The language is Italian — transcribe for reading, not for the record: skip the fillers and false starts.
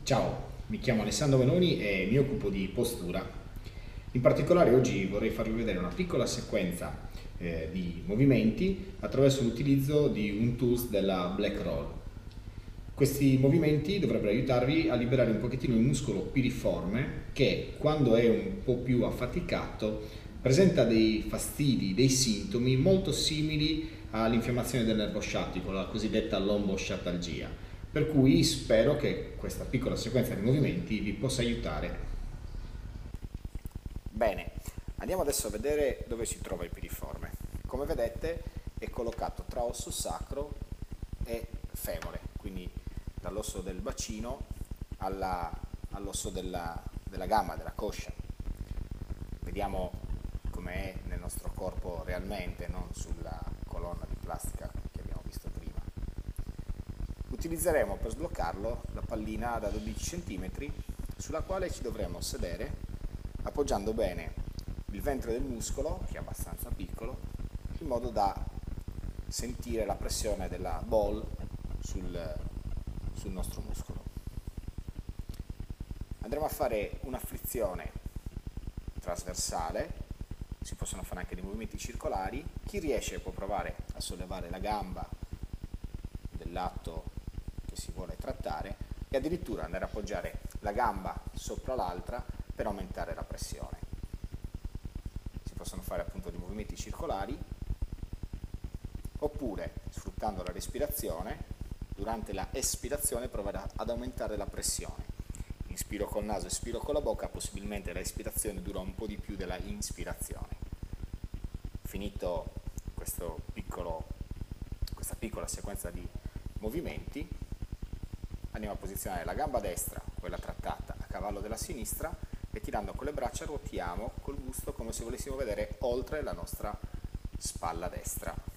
Ciao, mi chiamo Alessandro Meloni e mi occupo di postura. In particolare oggi vorrei farvi vedere una piccola sequenza di movimenti attraverso l'utilizzo di un tools della Black Roll. Questi movimenti dovrebbero aiutarvi a liberare un pochettino il muscolo piriforme che quando è un po' più affaticato presenta dei fastidi, dei sintomi molto simili all'infiammazione del nervo sciatico, la cosiddetta lombosciatalgia. Per cui spero che questa piccola sequenza di movimenti vi possa aiutare. Bene, andiamo adesso a vedere dove si trova il piriforme. Come vedete è collocato tra osso sacro e femore, quindi dall'osso del bacino all'osso della gamba, della coscia. Vediamo com'è nel nostro corpo realmente, non sulla colonna di plastica che abbiamo visto prima. Utilizzeremo per sbloccarlo la pallina da 12 cm sulla quale ci dovremo sedere appoggiando bene il ventre del muscolo, che è abbastanza piccolo, in modo da sentire la pressione della ball sul nostro muscolo. Andremo a fare una frizione trasversale, si possono fare anche dei movimenti circolari. Chi riesce può provare a sollevare la gamba del lato che si vuole trattare e addirittura andare a appoggiare la gamba sopra l'altra per aumentare la pressione. Si possono fare appunto dei movimenti circolari oppure, sfruttando la respirazione, durante la espirazione provare ad aumentare la pressione. Inspiro col naso, espiro con la bocca, possibilmente la espirazione dura un po' di più della inspirazione. Finito questa piccola sequenza di movimenti, andiamo a posizionare la gamba destra, quella trattata, a cavallo della sinistra e tirando con le braccia ruotiamo col busto come se volessimo vedere oltre la nostra spalla destra.